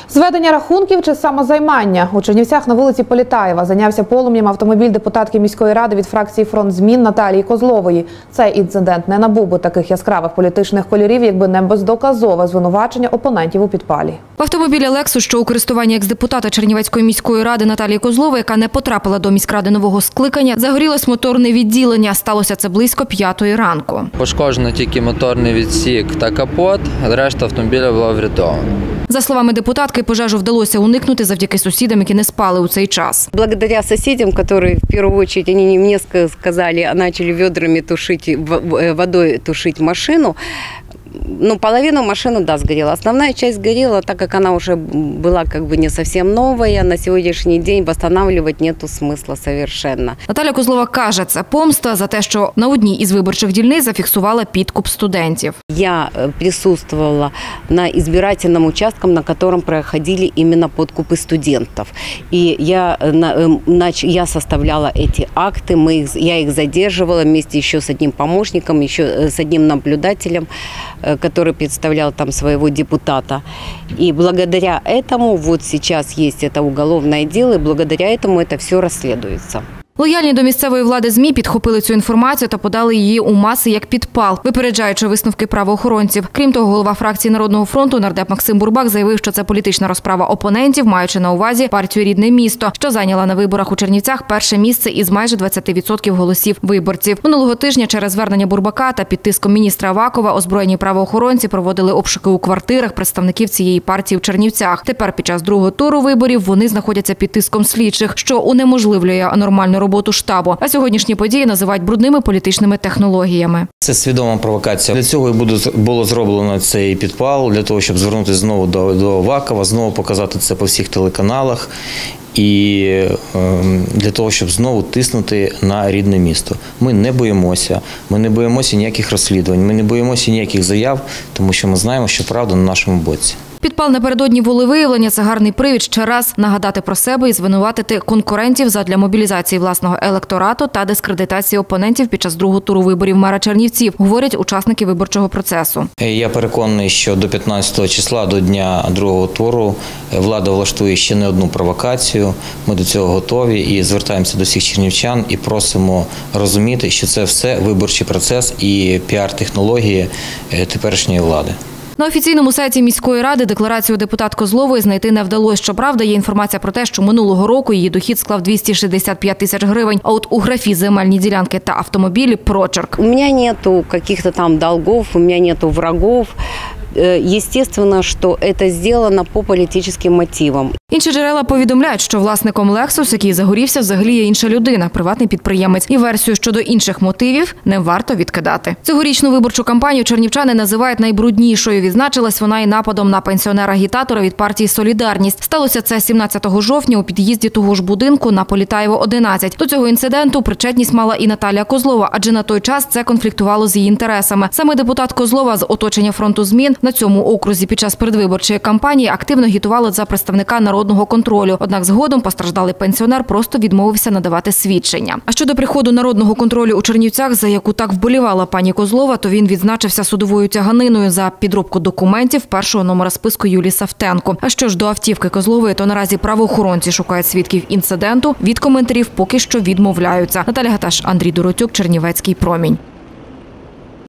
Зведення рахунків чи самозаймання? У Чернівцях на вулиці Політаєва зайнявся полум'ям автомобіль депутатки міської ради від фракції «Фронт змін» Наталії Козлової. Цей інцидент не набув би таких яскравих політичних кольорів, якби не бездоказове звинувачення опонентів у підпалі. В автомобілі «Лексус», що у користуванні екс-депутата Чернівецької міської ради Наталії Козлової, яка не потрапила до міськради нового скликання, загорілось моторне відділення. Сталося це близько 5-ї ранку. Пошкоджено тільки моторний відсік та капот, решта автомобіля була врятована. За словами депутатки, пожежу вдалося уникнути завдяки сусідам, які не спали у цей час. Благодаря соседям, которые в первую очередь, они не мне сказали, а начали ведрами тушить, водой тушить машину. Ну, половину машины, да, сгорела. Основная часть сгорела, так как она уже была как бы не совсем новая. На сегодняшний день восстанавливать нету смысла совершенно. Наталя Козлова каже, це помста за те, що на одній із виборчих дільниць зафіксувала підкуп студентів. Я присутствовала на избирательном участке, на котором проходили именно подкупы студентов. И я составляла эти акты, я их задерживала вместе еще с одним помощником, еще с одним наблюдателем, который представлял там своего депутата. И благодаря этому вот сейчас есть это уголовное дело, и благодаря этому это все расследуется. Лояльні до місцевої влади ЗМІ підхопили цю інформацію та подали її у маси як підпал, випереджаючи висновки правоохоронців. Крім того, голова фракції «Народного фронту» нардеп Максим Бурбак заявив, що це політична розправа опонентів, маючи на увазі партію «Рідне місто», що зайняла на виборах у Чернівцях перше місце із майже 20% голосів виборців. Минулого тижня через звернення Бурбака та під тиском міністра Авакова озброєні правоохоронці проводили обшуки у квартирах представників цієї партії в Чернівцях. Тепер під час другого туру виборів вони знаходяться під тиском слідчих, що унеможливлює нормальну роботу штабу. А сьогоднішні події називають брудними політичними технологіями. Це свідома провокація. Для цього і було зроблено цей підпал, для того, щоб звернутися знову до Авакова, знову показати це по всіх телеканалах і для того, щоб знову тиснути на рідне місто. Ми не боїмося ніяких розслідувань, ми не боїмося ніяких заяв, тому що ми знаємо, що правда на нашому боці. Підпал напередодні волевиявлення – це гарний привід ще раз нагадати про себе і звинуватити конкурентів задля мобілізації власного електорату та дискредитації опонентів під час другого туру виборів мера Чернівців, говорять учасники виборчого процесу. Я переконаний, що до 15 числа, до дня другого туру, влада влаштує ще не одну провокацію. Ми до цього готові і звертаємося до всіх чернівчан і просимо розуміти, що це все виборчий процес і піар-технології теперішньої влади. На офіційному сайті міської ради декларацію депутат Козлової знайти не вдалося. Щоправда, є інформація про те, що минулого року її дохід склав 265 тисяч гривень, а от у графі «Земельні ділянки та автомобілі» прочерк. У мене нету каких-то там долгов, у мене нету врагов. Естественно, що це зроблено по політичним мотивам. Інші джерела повідомляють, що власником «Лексус», який загорівся, взагалі є інша людина, приватний підприємець. І версію щодо інших мотивів не варто відкидати. Цьогорічну виборчу кампанію чернівчани називають найбруднішою. Відзначилась вона і нападом на пенсіонера-агітатора від партії «Солідарність». Сталося це 17 жовтня у під'їзді того ж будинку на Політаєво, 11. До цього інциденту причетність мала і Наталія Козлова, адже на той час це конфліктувало з її інтересами. Саме депутат Козлова з оточення «Фронту змін» на цьому окрузі під час передвиборчої кампанії активно агітували за представника народного контролю. Однак згодом постраждалий пенсіонер просто відмовився надавати свідчення. А щодо приходу народного контролю у Чернівцях, за яку так вболівала пані Козлова, то він відзначився судовою тяганиною за підробку документів першого номера списку Юлії Савтенко. А що ж до автівки Козлової, то наразі правоохоронці шукають свідків інциденту. Від коментарів поки що відмовляються. Наталя Гаташ, Андрій Доротюк, Чернівецький промінь.